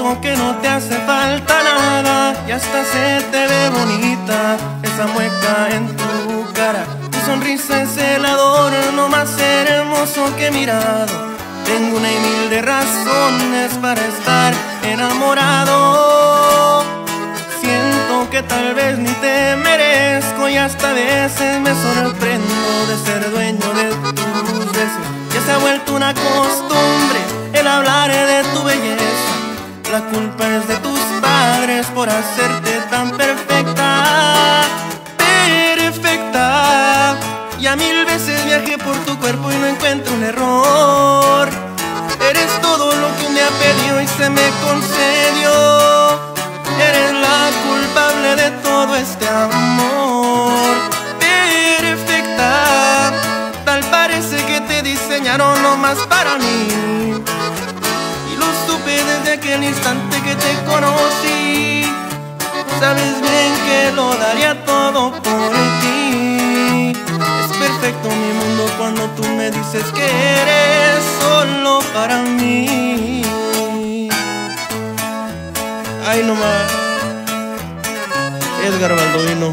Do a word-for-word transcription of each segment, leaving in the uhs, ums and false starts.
Siento que no te hace falta nada y hasta se te ve bonita esa mueca en tu cara. Tu sonrisa es celador, no más hermoso que mirado. Tengo una y mil de razones para estar enamorado. Siento que tal vez ni te merezco y hasta a veces me sorprendo de ser dueño de tus besos. Ya se ha vuelto una costumbre el hablar de tu belleza. La culpa es de tus padres por hacerte tan perfecta, perfecta. Ya mil veces viajé por tu cuerpo y no encuentro un error. Eres todo lo que un día pidió y se me concedió. Eres la culpable de todo este amor. Perfecta, tal parece que te diseñaron nomás para mí. Y lo supe desde aquel instante que te conocí. Sabes bien que lo daría todo por ti. Es perfecto mi mundo cuando tú me dices que eres solo para mí. Ay, no más. Edgar Baldoino.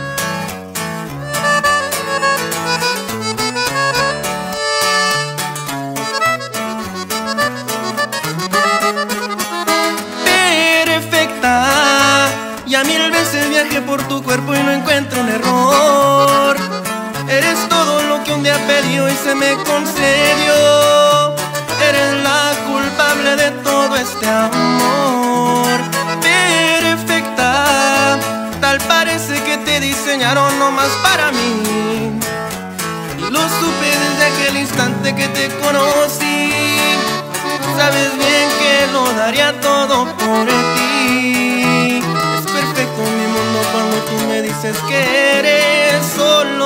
Perfecta. Ya mil veces viajé por tu cuerpo y no encuentro un error. Eres todo lo que un día pidió y se me concedió. Eres la culpable de todo este amor. Perfecta, tal parece que te diseñaron nomás para mí. Y lo supe desde aquel instante que te conocí. Sabes bien que lo daría todo por ti. Es perfecto mi mundo cuando tú me dices que eres solo